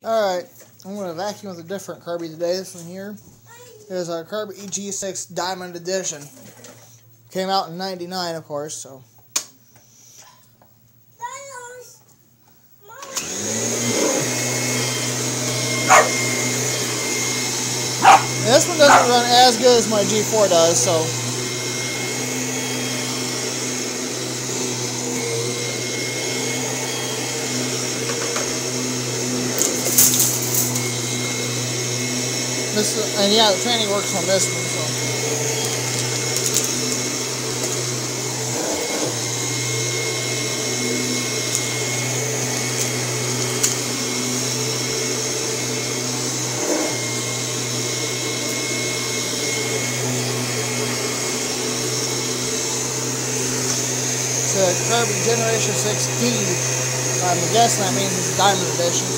Alright, I'm going to vacuum with a different Kirby today. This one here is our Kirby G Six Diamond Edition. Came out in '99, of course, so. And this one doesn't run as good as my G4 does, so. And yeah, the training works on this one, so. It's a Kirby Generation 6D. I'm guessing that means it's a Diamond Edition.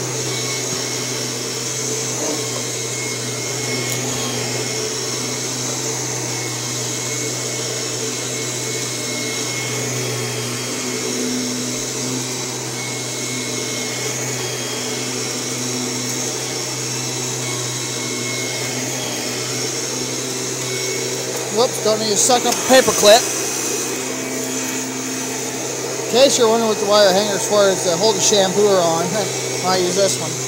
Whoops, don't need to suck up a paper clip. In case you're wondering what the wire hanger's for, it's to hold the shampooer on. I use this one.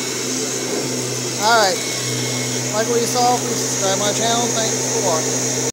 Alright, like what you saw, please subscribe to my channel. Thanks for watching.